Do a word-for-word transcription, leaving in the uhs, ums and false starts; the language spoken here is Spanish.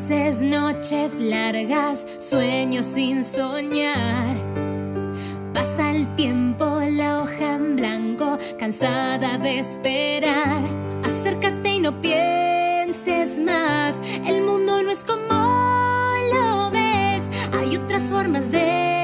veces noches largas, sueño sin soñar. Pasa el tiempo, la hoja en blanco, cansada de esperar. Acércate y no pienses más, el mundo no es como lo ves. Hay otras formas de